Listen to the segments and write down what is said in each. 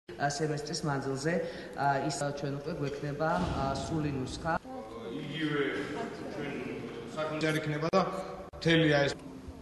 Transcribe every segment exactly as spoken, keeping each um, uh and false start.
სემესტრის მანძილზე ის ჩვენ უკვე გვექნება სრული ნუსხა. იგივე ჩვენ საქმეჯარი იქნება და მთელი ეს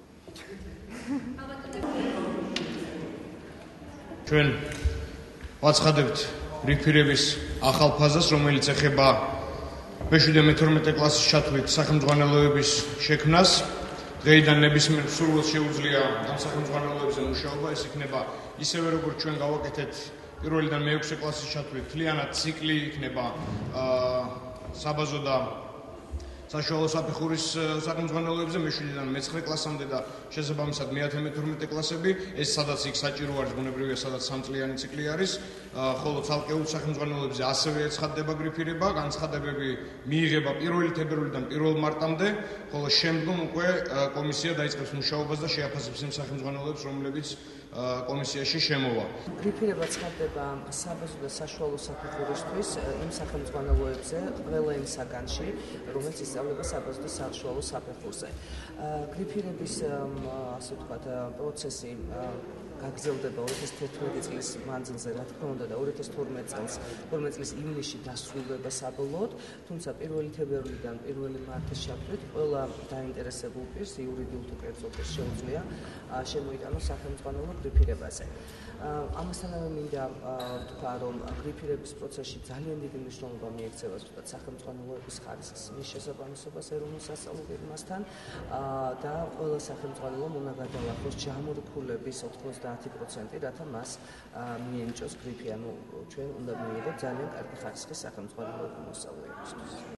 ჩვენ ვაცხადებთ რიფირების ახალ ფაზას, რომელიც ეხება მეშვიდე მეთორმეტე კლასის ჩათვლით სახელმძღვანელოების შექმნას. დღეიდან ნებისმიერ სურვილს შეუძლია ამ სახელმძღვანელოებზე მუშაობა. ეს იქნება ისევე როგორც ჩვენ გავაკეთეთ პირველიდან მეექვსე კლასის ჩათვლით მთლიანად ციკლი იქნება საბაზო და საშუალო საფეხურის სახელმძღვანელოებზე მეშვიდედან მეცხრე კლასამდე და შესაბამისად მეათე მეთორმეტე კლასები. ეს სადაც იქ საჭირო არის, ბუნებრივია, სადაც სამწლიანი ციკლი არის, ხოლო ცალკეულ სახელმძღვანელოებზე ასევე ეცხადდება გრიფირება, განცხადებები მიიღება პირველი თებერვლიდან პირველ მარტამდე, ხოლო შემდგომ უკვე კომისია დაიწყებს მუშაობას და შეაფასებს იმ სახელმძღვანელოებს, რომლებიც კომისიაში შემოვა. გრიფირება ცხადდება საბაზო და საშუალო საფეხურისთვის იმ სახელმძღვანელოებზე ყველა იმ საგანში, რომელიც ისწავლება საბაზო და საშუალო საფეხურზე. გრიფირების ასე ვთქვათ პროცესი გაგრძელდება ორი ათას თერთმეტი წლის მანძილზე, რა თქმა უნდა, და ორი ათას თორმეტ წელს, თორმეტ წლის ივნისში დასრულდება საბოლოოდ, თუმცა პირველი თებერვლიდან პირველი მარტის ჩათვლით ყველა დაინტერესებულ პირს, იურიდიულ თუ კერძო პირს შეუძლია შემოიტანოს სახელმძღვანელო გრიფირებაზე. ამასთანავე მინდა ვთქვა, რომ გრიფირების პროცესში ძალიან დიდი მნიშვნელობა მიექცევა ზუსტად სახელმძღვანელოების ხარისხის მის შესაბამისობას ეროვნულ სასწავლო ფირმასთან და ყველა სახელმძღვანელომ უნდა გადალახოს ჯამური ქულების ოთხმოცდაათი პროცენტი, რათა მას მიენიჭოს გრიფი. ანუ ჩვენ უნდა მივიღოთ ძალიან კარგი ხარისხის სახელმძღვანელოების მოსწავლეებისთვის.